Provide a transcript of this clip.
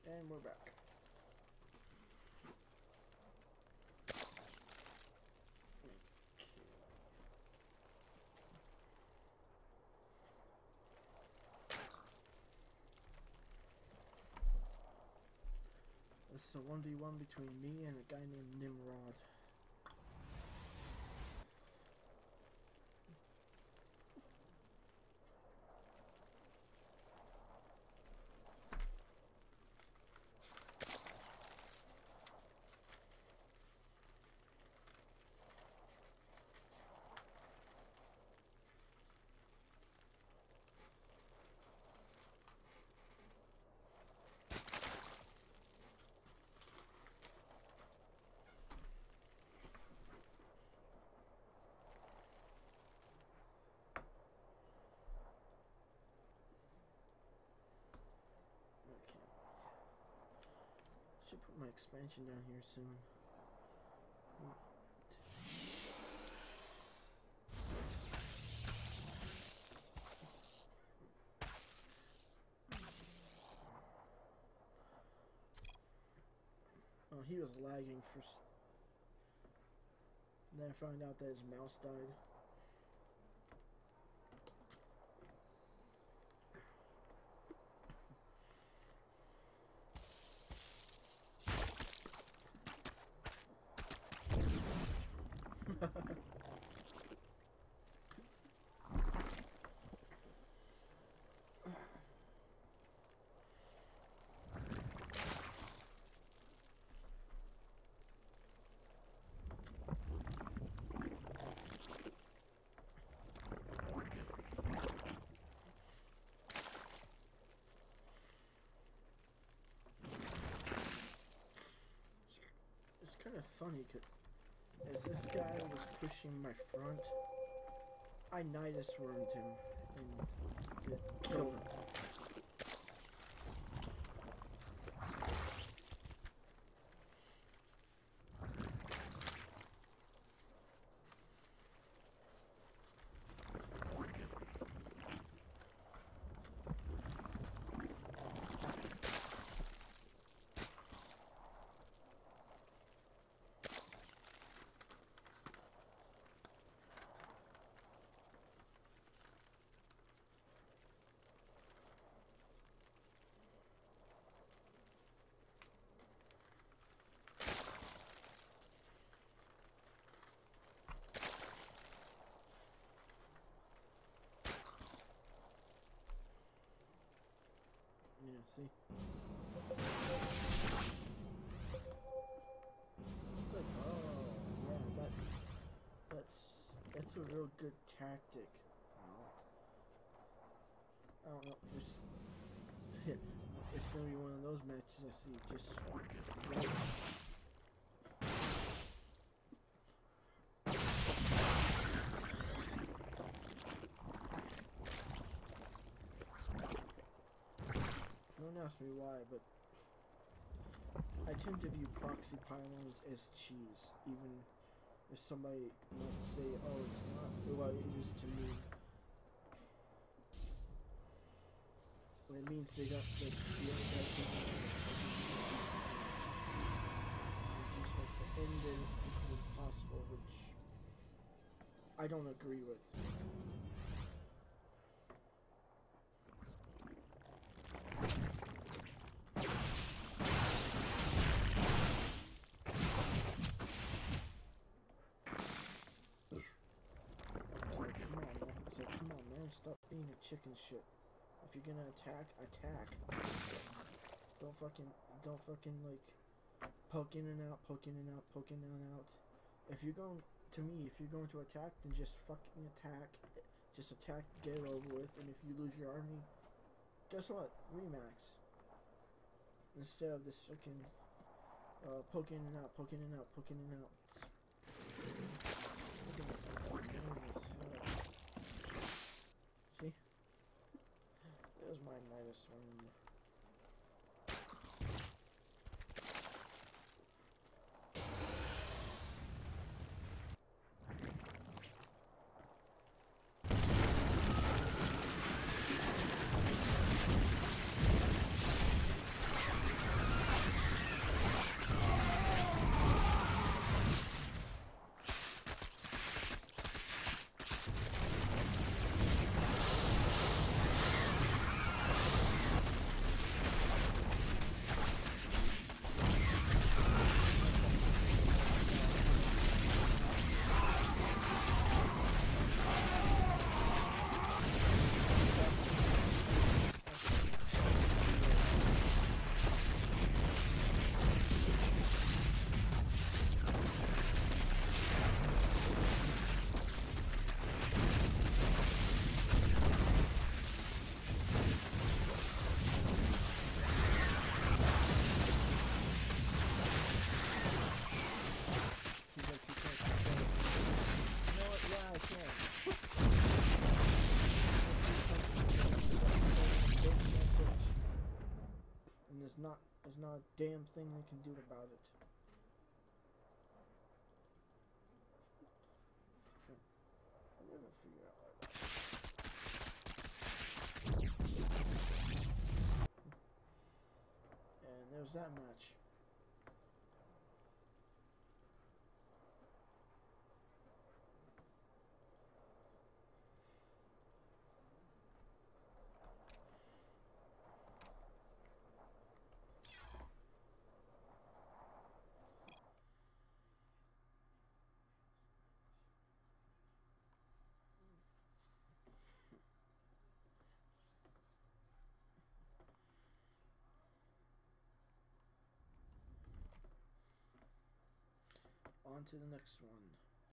And we're back. This is a 1v1 between me and a guy named Nimrod. Should put my expansion down here soon. Oh, he was lagging for. Then I found out that his mouse died. It's kind of funny because as this guy was pushing my front, I Nydus wormed him and killed him. Yeah, see? It's like, oh, yeah, that's a real good tactic. I don't know if it's gonna be one of those matches I see just right. Don't ask me why, but I tend to view proxy pylons as cheese, even if somebody might say, oh, it's not. Well, it is to me. Well, it means they got the other guy just wants to end it as quickly as possible, which I don't agree with. Stop being a chicken shit. If you're gonna attack, attack. Don't fucking like poke in and out, poke in and out, poke in and out. If you're going to attack, then just fucking attack. Just attack, get it over with, and if you lose your army, guess what? Remax. Instead of this fucking poking in and out, poking in and out, poking in and out. It's annoying as hell. See? There's my Nydus one. not a damn thing they can do about it. I'll never figure out why that. And there's that match. On to the next one.